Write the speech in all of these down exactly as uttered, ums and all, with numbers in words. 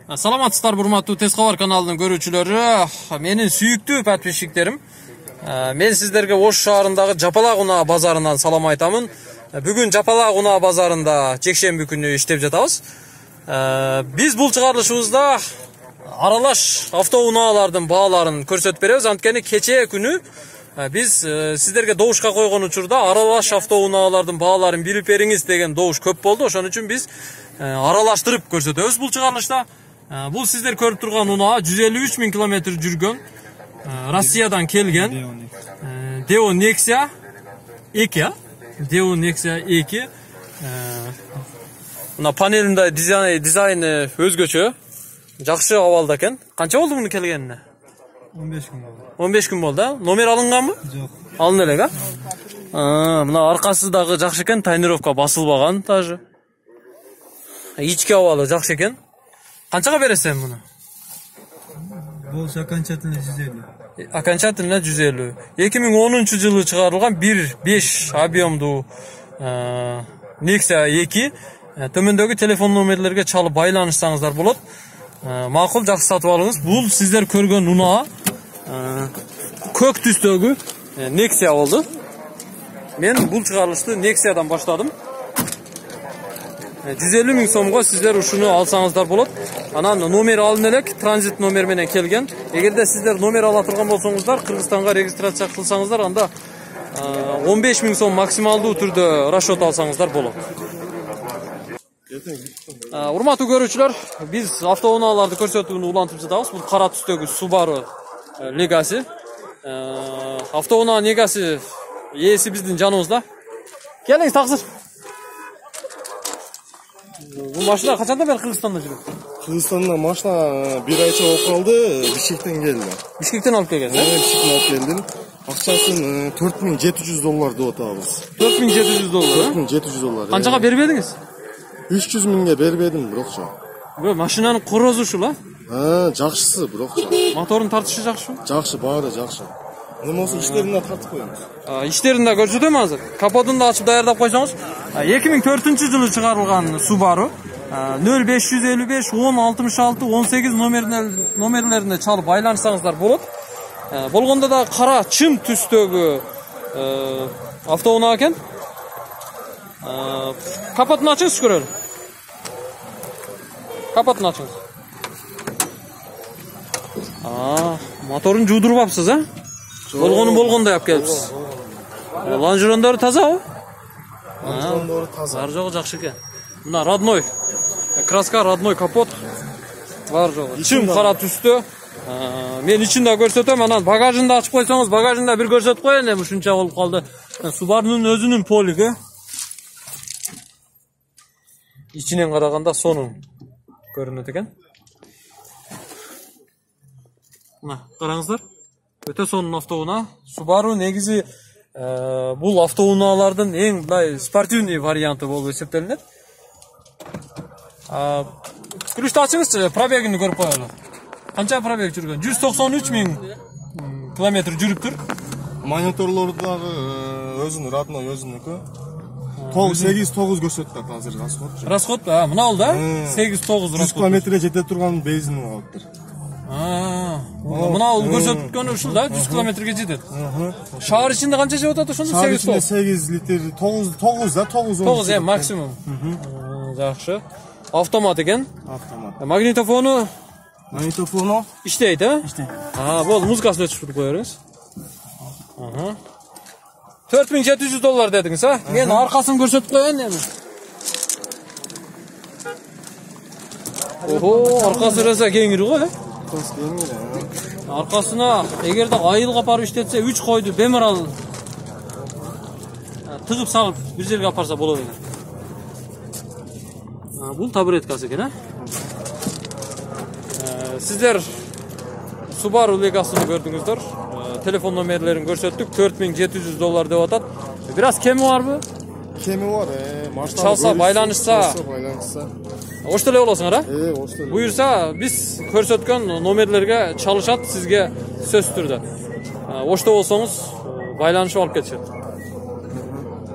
Саламатсыздар, урматтуу Тез кабар каналынын көрүүчүлөрү, менин сүйүктүү подписчиктерим. Мен сиздерге Ош шаарындагы Жапалак унаа базарынан салам айтамын. Бүгүн Жапалак унаа базарында жекшемби күнү иштеп жатабыз. Биз бул чыгарылышыбызда аралаш автоунаалардын бааларын көрсөтүп беребиз. Анткени кечээ күнү биз сиздерге добушка койгон учурда аралаш автоунаалардын бааларын билип бериңиз деген добуш көп болду. Ошон үчүн биз аралаштырып көрсөтөбүз бул чыгарылышта. Бул сиздер көрүп турган унаа жүз элүү үч миң километр жүргөн, Россиядан келген Deo Nexia эки, Deo Nexia эки. Мына панелинде дизайны өзгөчө, жакшы абалда экен. Канча болду муну келгенине? он беш күн болду. он беш күн болду. Номер алынганбы? Жок. Алын элек, а? Мына аркасы дагы жакшы экен, тонировка басылбаган даже. Ички абалы жакшы экен. Канчага бересиң муну? Бул окончательно жүз элүү. Окончательно жүз элүү. эки миң онунчу жылы чыгарылган бир беш объемдуу Nexia эки. Төмөндөгү телефон номерлерге чалып байланышсаңыздар болот. Макул, жакшы сатып алыңыз. Бул сиздер көргөн унаа көк түстөгү Nexia болду. Мен бул чыгарылышты Nexia'дан баштадым. жүз элүү миң сомго сиздер ушуну алсаңыздар болот. Анан номер алын элек, транзит номер менен келген. Эгерде сиздер номер ала турган болсоңуздар, Кыргызстанга регистрация кылсаңыздар, анда он беш миң сом максималдуу түрдө расчет алсаңыздар болот. Урматтуу көрүүчүлөр, биз автоунааларды көрсөтүүнү улантып жатабыз. Бул кара түстөгү Subaru Legacy. Автоунаа Legacy ээси биздин жаныбызда. Келиңиз, таксыр. Бул машина качандан бери Кыргызстанда жүрөт? Кыргызстанда машина бир айча болуп калды, Бишкектен келди. Бишкектен алып келген, э? Бишкектен алып келдим. Акчасын төрт миң жети жүз доллар деп атабыз. төрт миң жети жүз доллар, төрт миң жети жүз доллар. Канчага бербедиңиз? үч жүз миңге бербедим, бирокчу. Бу машинанын корозу ушул, а? Ha, жакшысы, бирокчу. Моторун тартышы жакшыбы? Жакшы, баары жакшы. Эми болсо иштерине тартып коебуз. Иштерин да көрсөтөм азыр. Капотун да ачып даярдап койсоңуз. эки миң төртүнчү жылы чыгарылган Subaru нөл беш жүз элүү беш он алтымыш алты он сегиз номерлерине чалып байланышсаңыздар болот. Болгондо да кара чым түстөгү автоунаа экен. Капотун ачыңыз көрөлү. Капотун ачыңыз. А, моторун жуудурбапсыз, а? Болгону болгондой алып келипсиз. Лонжерондору тазабы? Лонжерондору таза. Бар жогу жакшы экен. Мына родной. Краска родной капот. Бар жогу. Чым кара түстө. Мен ичин да көрсөтөм, анан багажын да ачып койсоңуз, багажын да бир көрсөтүп коеюн, эми ушунча болуп калды. Subaru'нун өзүнүн полиги. Ичинен караганда сонун көрүнөт экен. Мына, караңыздар. Өтө сонун автоунаа. Subaru негизи бул автоунаалардын эң мындай спортивный варианты болуп эсептелинет. Күрүштү ачыңызчы, пробегин көрүп коелу. Канча пробег жүргөн? жүз токсон үч миң километр жүрүптүр. Мониторлору дагы өзүнүн родной өзүнүкү. сегиз тогуз көрсөтүп азыр расход. Расход, а, мына ол да? сегиз тогуз расход. жүз километрге жете турган бензин алыптыр. А, мына ол көрсөткөнү ушул да, жүз километрге жетет. Шаар ичинде канча жеп атат ошондо? сегиз тогуз. сегиз литр, тогуз да, тогуз. тогуз эм максимум. Жакшы. Автомат экен. Автомат. Магнитофону Магнитофону иштейт, э? иштейт. А, болду, музыкасын өчүрүп коерсиз. Ага. төрт миң жети жүз доллар дедиңиз, а? Мен аркасын көрсөтүп коеюн эми. Ого, аркасы раса кеңири го, э? Аркасы кеңири. Аркасына эгерде айылга апарып иштетсе, үч койду бемарал тыгып салып бир жерге апарса болот экен. Бул табуреткасы экен, а? Сиздер Subaru Legacy'ны көрдүңүздөр. Телефон номерлерин көрсөттүк, төрт миң жети жүз доллар деп атат. Бир аз кеми барбы? Кеми бар, э, машина чалса, байланышса, байланышса. Ошто эле болосуңар, а? Э, ошто эле. Буюрса, биз көрсөткөн номерлерге чалышат сизге сөзсүз түрдө. Ошто болсоңуз байланышып алып кетишет.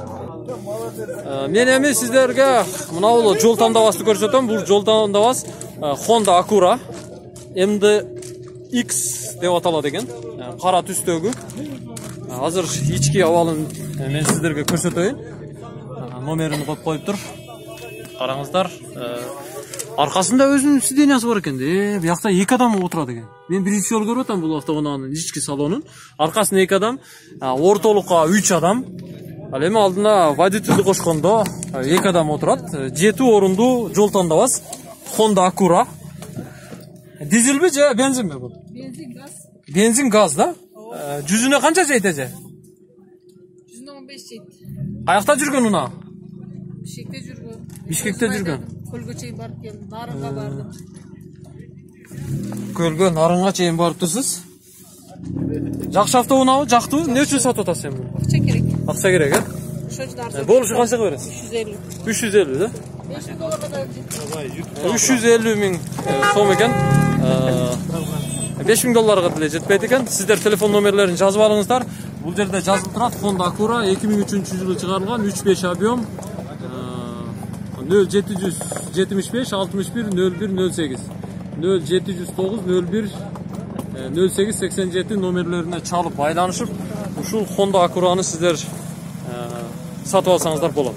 Мен эми сиздерге мына бул жол тандабасты көрсөтөм. Бул жол тандабас Honda Acura M D X деп аталады екен. Қара түстегі. Азыр ички абалын мен сіздерге көрсөтөйүн. Номерин коюп коюп тур. Караңыздар. Аркасында өзүнүн сидениясы бар экен. Э, биякта эки адам отурат экен. Мен биринчи жолу көрүп атам бул автоунаанын ички салонун. Аркасында эки адам, ортолукка үч адам. Ал эми алдына водительди кошкондо эки адам отурат. жети орунду жол тандабас. Honda Acura. Дизелби же бензинби бул? Benzin gaz. Бензин газ да? Жүзүнө канча жейт эже? yüz on beş jeyt. Каякта жүргөн унаа? Бишкекте жүргөн. Бишкекте жүргөн. Көлгө чейин барып келдим. Нарынга бардым. Көлгө, Нарынга чейин барыптырсыз. Жакшы автоунаабы? Жактыбы? Эмне үчүн сатып атасыз эми? Акча керек. Акча керек, э? Ошо нарса. Болушу канчага бересиз? üç yüz elli. үч жүз элүү да? beş bin долларга да жетет. үч жүз элүү миң сом экен. беш миң долларга деле жетпейт экен. Сиздер телефон номерлерин жазып алыңыздар. Бул жерде жазылып турат. Honda Acura эки миң үчүнчү жылы чыгарылган үч беш объем нөл жети жүз жетимиш беш алтымыш бир нөл бир нөл сегиз нөл жети жүз тогуз нөл бир нөл сегиз сексен жети номерлерине чалып байланышып, ушул Honda Acura'ны сиздер сатып алсаңыздар болот.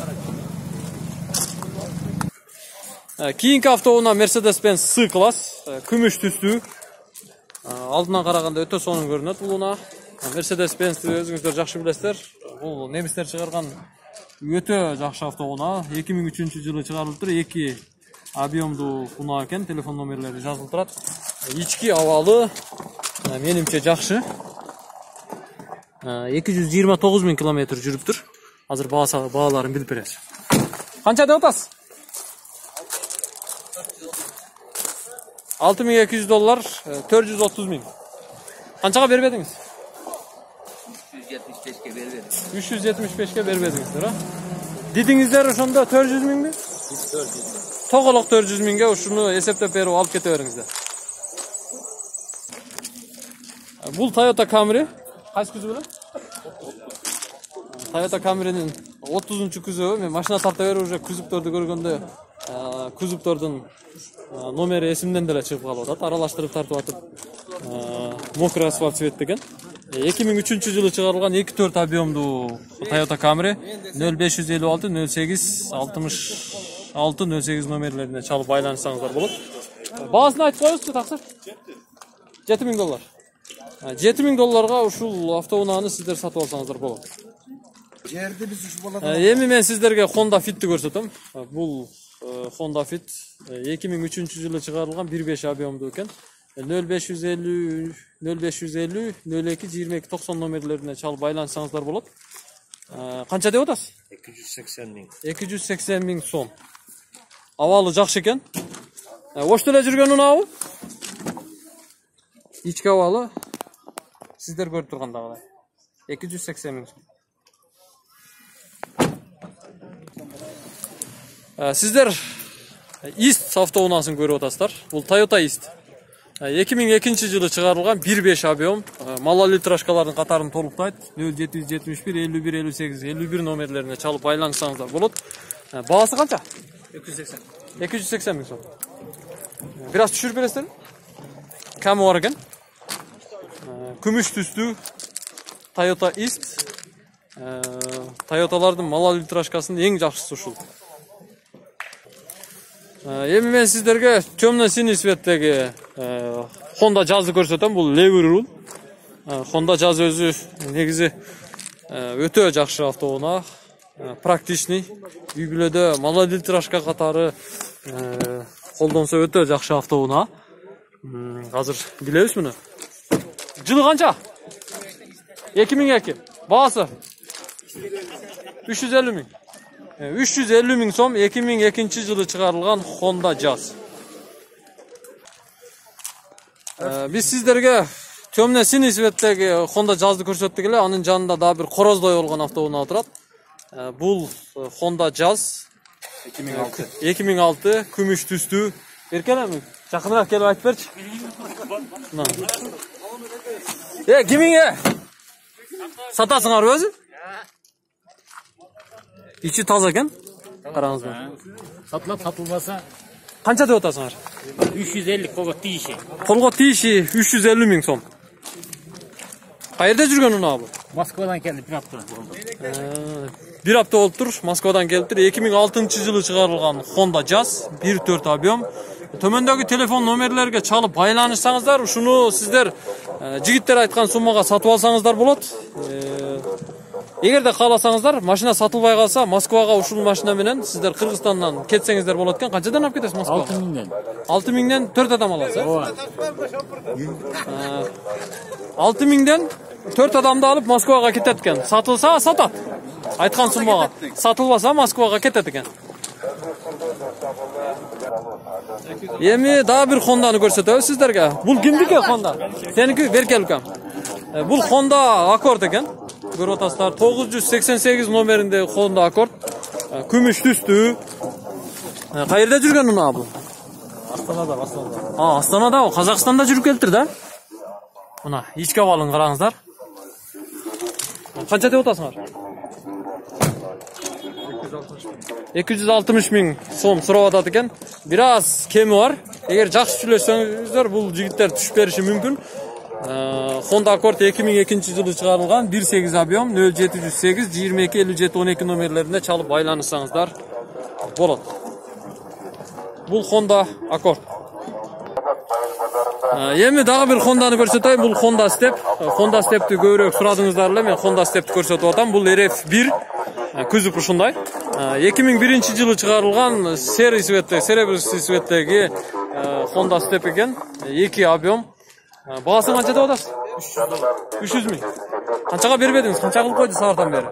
Кийинки автоунаа Mercedes-Benz C-класс, күмүш түстүү. Алдынан караганда өтө сонун көрүнөт бул унаа. Mercedes-Benz'ти өзүңүздөр жакшы билесиздер. Бул немистер чыгарган өтө жакшы автоунаа. эки миң үчүнчү жылы чыгарылыптыр. эки объемдуу унаа экен. Телефон номерлери жазылып турат. Ички абалы менимче жакшы. эки жүз жыйырма тогуз миң километр жүрүптүр. Азыр бааларын билип бересиз. Канча деп атасыз? алты миң эки жүз доллар, төрт жүз отуз миң. Канчага бербедиңиз? үч жүз жетимиш бешке бербедиңиздер, а? Дидиңиздер ошондо төрт жүз миңби? Тоголок төрт жүз миңге ушуну эсептеп берип алып кете бериңиздер. Бул Toyota Camry. Кайсы күзү беле? Toyota Camry'nin отузунчу күзөбү. Мен машина тарта берип уже күзүптөрдү көргөндө, күзүптөрдүн номери эсимден деле чыгып калып атат. Аралаштырып тартып атып, мокрый асфальт цвет деген. эки миң үчүнчү жылы чыгарылган эки төрт объемдуу Toyota Camry нөл беш жүз элүү алты нөл сегиз алтымыш алты нөл сегиз номерлерине чалып байланышсаңыздар болот. Баасын айтып коюңузчу, таксыр. жети миң доллар. жети миң долларга ушул автоунааны сиздер сатып алсаңыздар болот. Жерди биз ушу болот. Эми мен сиздерге Honda Fit'ти көрсөтөм. Бул Honda Fit эки миң үчүнчү жылы чыгарылган бир беш объемдуу экен. нөл беш жүз элүү нөл беш жүз элүү нөл эки жыйырма эки токсон номерлерине чалып байланышсаңыздар болот. Канча деп атасыз? эки жүз сексен миң. эки жүз сексен миң сом. Абалы жакшы экен. Ошто эле жүргөн унаабы? Ички абалы сиздер көрүп тургандагыдай. эки жүз сексен миң сом. Сиздер East автоунаасын көрүп атасыздар. Бул Toyota East. эки миң экинчи жылы чыгарылган бир беш объем, малолитражкалардын катарын толуктайт. нөл жети жүз жетимиш бир элүү бир элүү сегиз элүү бир номерлерине чалып байланышсаңыздар болот. Баасы канча? эки жүз сексен. эки жүз сексен миң сом. Бир аз түшүрүп бересиздер? Камы бар экен. Күмүш түстүү Toyota East. Toyotалардын малолитражкасынын эң жакшысы ушул. Эми мен сиздерге темно синий цветтеги Honda Jazz'ды көрсөтөм. Бул lever rule. Honda Jazz өзү негизи өтө жакшы автоунаа, практичный. Үй бүлөдө малолитражка катары колдонсо өтө жакшы автоунаа. Азыр билебиз муну. Жылы канча? эки миң эки. Баасы үч жүз элүү миң. үч жүз элүү миң сом эки миң экинчи жылы чыгарылган Honda Jazz. Биз сиздерге темно синий цветтеги Honda Jazz'ды көрсөттүк эле, анын жанында дагы бир короздой болгон автоунаа турат. Бул Honda Jazz эки миң алты күмүш түстүү. Эркелеми, жакыныраак келип айтып берчи. Э, кимиңе? Сатасыңарбы өзү? Ичи таза экен. Караңыздар. Сатылат, сатылбаса Qancha deb otasыңар? uch yuz ellik qo'lga tegishi. Qo'lga tegishi uch yuz ellik ming so'm. Qayerda yurgan uni bu? Moskvadan keldi bir hafta bo'ldi. Bir hafta olib tur, Moskvadan keldi. ikki ming oltinchi yılı chiqarilgan Honda Jazz bir to'rt объем. Tömendagi telefon nomerlariga chalib baylanışsаңыздар, shuni sizlar jigitlar aytgan summaga sotib olsаңыздар bo'ladi. Eğer de xalasanızlar, mashina satılmay qalsa, Moskvaga ushul mashina bilan sizlar Qirg'izistondan ketsangizlar bo'ladi ekan. Qanchadan olib ketasiz Moskvaga? olti mingdan. olti mingdan to'rt adam olasiz. olti mingdan to'rt adamni olib Moskvaga ketadi ekan. Satılsa satat. Aytgan summaga. Satılmasa Moskvaga ketadi ekan. Yemi daha bir Honda'ni ko'rsatamiz sizlarga. Bu kimniki Honda? Seniki berkel ukam. Bu Honda Accord ekan. Görüyorsunuzlar to'qqiz yuz sakson sakkiz nomerinde Honda Accord. Kumush tusdi. Qayerda yurgan uni bu? Astonada, Astonada. Ha, Astonada, Qozog'istonda yurib keltirdi. Mana ichki olin qarangizlar. Qancha deb otasыңар? ikki yuz oltmish ming so'm so'rayotadi ekan. Biraz kemi var. Eğer yaxshi tushunsangiz, bu jigitlar tushib berishi mumkin. Honda Accord ikki ming ikkinchi yılı chiqarilgan bir sakkiz объем nol yetti yuz sakkiz yigirma ikki ellik yetti o'n ikki nomerlerinde chalib baylanışsаңыздар bo'ladi. Bu Honda Accord. Yemi daha bir Honda'ni ko'rsatayım. Bu Honda Step. Honda Step'ni ko'proq so'radingizlarlar. Men Honda Step'ni ko'rsatib o'tam. Bu R F bir kuzov shunday. ikki ming birinchi yılı chiqarilgan seri svetdagi, serебряный svetdagi Honda Step ekan. ikki объем. Bağası qancha deb otasiz? uch yuz ming. Qanchaga berib edingiz? Qancha qilib qo'ydi savardan beri?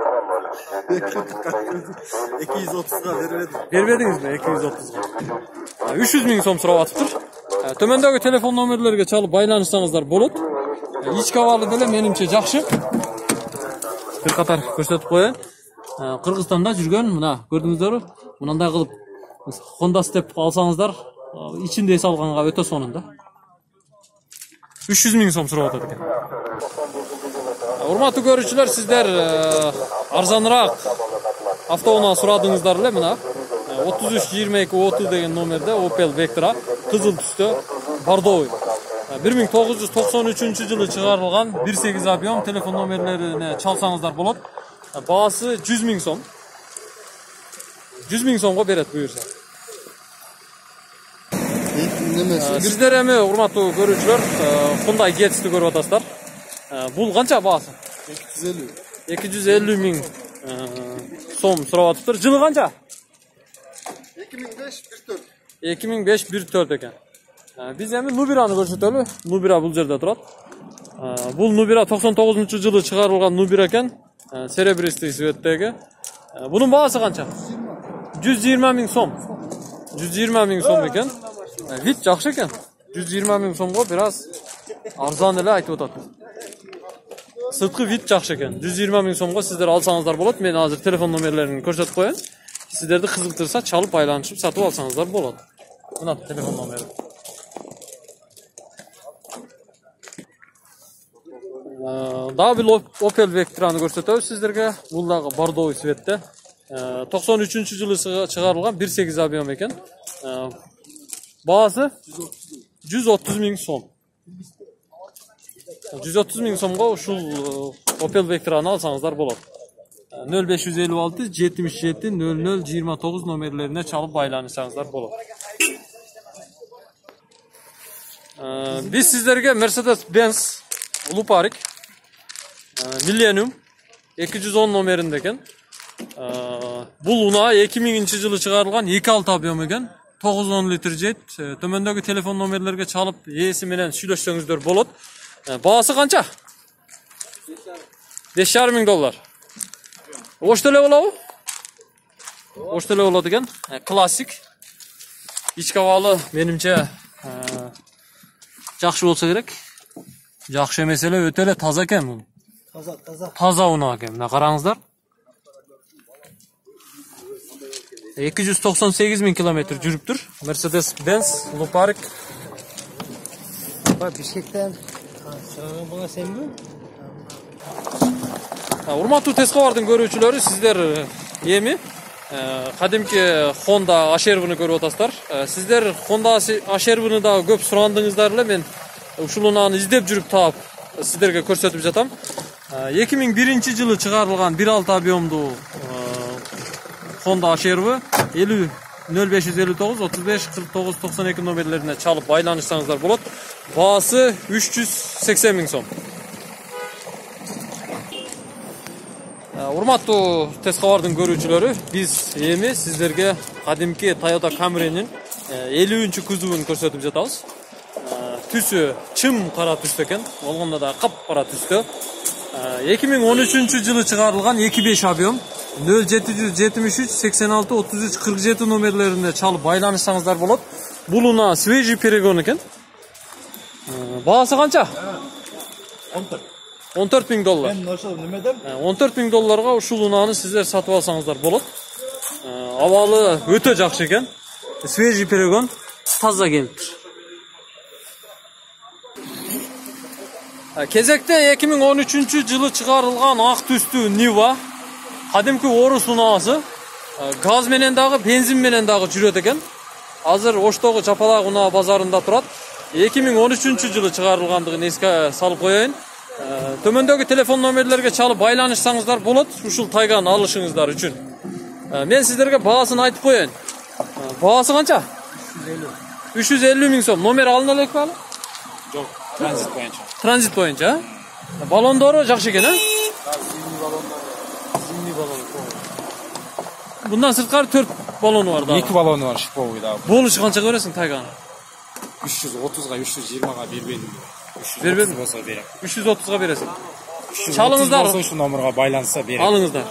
ikki yuz o'ttizga berib edim. Berib edingizmi? ikki yuz o'ttizga. uch yuz ming so'm so'rayotibdir. Tömendagi telefon nomerlariga chalib baylanışsаңыздар bo'ladi. Ichki avali bilan menimcha yaxshi. Bir qator ko'rsatib qo'yayin. Qirg'izistonda yurgan, mana ko'rdingizlar, bunday qilib Honda Step olsаңыздар, ichinde salg'anga o'ta sonunda. uch yuz ming so'm so'rayotadi ekan. Hurmatli ko'ruvchilar, sizlar arzonroq avtoundan so'radingizlarlar, mana o'ttiz uch yigirma ikki o'ttiz degan nomerde Opel Vectra qizil tusda bordovoy. bir ming to'qqiz yuz to'qson uchinchi yılı chiqarilgan bir sakkiz объем telefon nomerlarini chalsаңыздар bo'ladi. Бағасы yuz ming so'm. yuz ming so'mga beradi buyursa. Sizler emi hurmatli ko'ruvchilar, Hyundai Getz'ni ko'rib otasizlar. Bu qancha бағасы? ikki yuz ellik ming so'm so'rayotibdir. Yili qancha? ikki ming besh bir to'rt ekan. Biz emi Nubira'ni ko'rsatamiz. Nubira bu yerda turadi. Bu Nubira to'qson to'qqizinchi yılı chiqarilgan Nubira ekan. Serебряный svetdagi. Buning бағасы qancha? yuz yigirma ming so'm. yuz yigirma ming so'm ekan. Vit yaxshi ekan. yuz yigirma ming so'mga biraz arzon deb aytib o'tadi. Sirtqi vit yaxshi ekan. yuz yigirma ming so'mga sizlar olsаңыздар bo'ladi. Men hozir telefon nomerlarini ko'rsatib qo'yayin. Sizlarni qiziqtirsa, chalib baylanishib sotib olsаңыздар bo'ladi. Mana telefon nomeri. Daha bir Opel Vectra'ni ko'rsatamiz sizlarga. Buldagi bordovoy svetda. to'qson uchinchi yılı chiqarilgan bir sakkiz объем ekan. Бағасы yuz o'ttiz ming so'm. yuz o'ttiz ming so'mga shu Opel Vectra'ni olsаңыздар bo'ladi. nol besh yuz ellik olti yetmish yetti nol nol yigirma to'qqiz nomerlerine chalib baylanışsаңыздар bo'ladi. Biz sizlarga Mercedes-Benz Luparik Millennium ikki yuz o'n nomerinde ekan. Bu Luna ikki minginchi yılı chiqarilgan ikki olti объем ekan. to'qqiz o'n litr jet. Tömendagi telefon nomerlariga chalib esi bilan suylashsangizlar bo'ladi. Бағасы qancha? besh yarim ming dollar. O'shtala bo'ladi? O'shtala bo'ladi ekan. Klassik. İchki avali menimcha yaxshi bo'lsa kerak. Yaxshi mesele o'tala toza ekan bu. Toza, toza. Toza uni ekan. Mana qarangizlar. ikki yuz to'qson sakkiz ming kilometr yuribdir. Mercedes-Benz Luparik. Bak Bishkekdan so'ragan bo'la senmi? Hurmatli Tesqavardan ko'ruvchilari, sizlar yemi кадимки Honda H R V-ны көрүп атасыздар. Сиздер Honda H R V-ны да көп сурандыңыздар эле. Мен ушул унааны издеп жүрүп таап сиздерге көрсөтүп жатам. эки миң биринчи жылы чыгарылган бир алты объемдуу Honda H R V элүү нөл беш жүз элүү тогуз отуз беш кырк тогуз токсон эки номерлерине чалып байланышсаңыздар болот. Баасы үч жүз сексен миң сом. Урматтуу тез кабардын көрүүчүлөрү, биз эми сиздерге кадимки Toyota Camry'нин элүүнчү кузовун көрсөтүп жатабыз. Түсү чым кара түстө экен, болгондо да кап-кара түстө. эки миң он үчүнчү жылы чыгарылган эки беш объем нөл жети жүз жетимиш үч сексен алты отуз үч кырк жети номерлерине чалып байланышсаңыздар болот. Бул уна свежий перегон экен. Баасы канча? он төрт миң доллар. Мен ошол немедем? он төрт миң долларга ушул унааны сиздер сатып алсаңыздар болот. Абалы өтө жакшы экен. Свежий перегон, таза келиптир. Кезекте эки миң он үчүнчү жылы чыгарылган ак түстүү Niva кадимки орус унаасы газ менен дагы, бензин менен дагы жүрөт экен. Азыр Оштогу Жапалак унаа базарында турат. эки миң он үчүнчү жылы чыгарылгандыгын эске салып коеюн. Төмөндөгү телефон номерлерге чалып байланышсаңыздар болот ушул тайганы алышыңыздар үчүн. Мен сиздерге баасын айтып коеюн. Баасы канча? үч жүз элүү миң сом. Номер алына элекпи алы? Жок, транзит боюнча. Транзит боюнча. Балондору жакшы экен, а? Зимний баллондар. Зимний баллон. Bundan сырткары төрт баллону бар да. эки баллону бар шиповый да. Болушу канчага бересиң тайганы? үч жүз отузга, үч жүз жыйырмага бербедим. Бербедим болсо берем. үч жүз отузга бересиң. Чалыңыздар. Ушу номерге байланса берем. Алыңыздар.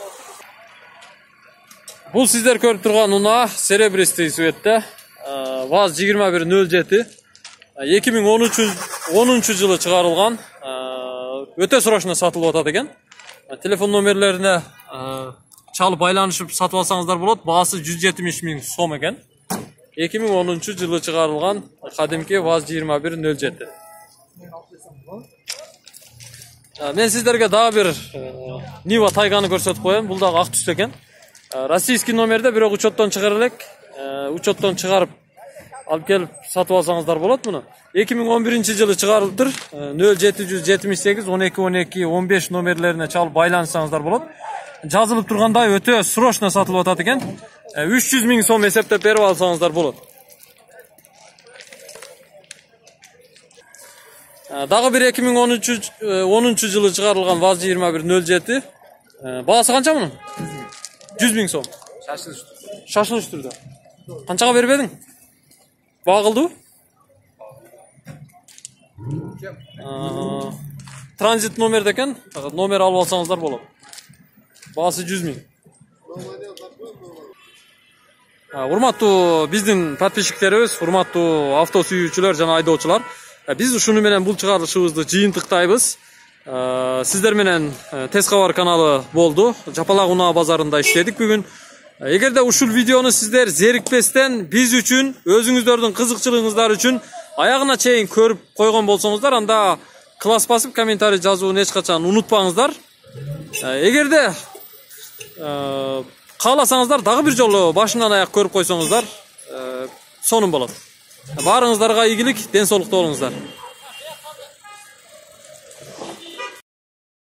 Бул сиздер көрүп турган уна серебристый цветте. ВАЗ жыйырма бир нөл жети. эки миң онунчу жылы чыгарылган. Өтө срочно сатылып атат экен. Телефон номерлерине чалып байланышып сатып алсаңыздар болот. Баасы жүз жетимиш миң сом экен. эки миң онунчу жылы чыгарылган кадимки ВАЗ жыйырма бир нөл жети. Мен сиздерге дагы бир Niva тайганы көрсөтүп коем. Бул дагы ак түстө экен. Российский номерде, бирок учеттон чыгара элек. Учеттон чыгарып алып келип сатып алсаңыздар болот муну. эки миң он биринчи жылы чыгарылыптыр. нөл жети жүз жетимиш сегиз он эки он эки он беш номерлерине чалып байланышсаңыздар болот. Жазылып тургандай өтө срочно сатылып атат экен. үч жүз миң сом эсептеп берип алсаңыздар болот. Дагы бир эки миң онунчу жылы чыгарылган ВАЗ жыйырма бир нөл жети. Баасы канча мунун? жүз миң сом. Шашылыш. Шашылыш түрдө. Канчага бербедиң? Багылды? Транзит номер экен. Номер алып алсаңыздар болот. Баасы жүз миң. Урматтуу биздин подписчиктерибиз, урматтуу авто сүйүүчүлөр жана айдоочулар. Биз ушуну менен бул чыгарылышыбызды жыйынтыктайбыз. Сиздер менен Тез кабар каналы болду. Жапалак унаа базарында иштедик бүгүн. Эгерде ушул видеону сиздер зерикпестен биз үчүн, өзүңүздөрдүн кызыкчылыгыңыздар үчүн аягына чейин көрүп койгон болсоңуздар, анда класс басып комментарий жазууну эч качан унутпаңыздар. Эгерде кааласаңыздар дагы бир жолу башынан аяк көрүп койсоңуздар, сонун болот. Баарыңыздарга ийгилик, ден соолукта болуңуздар.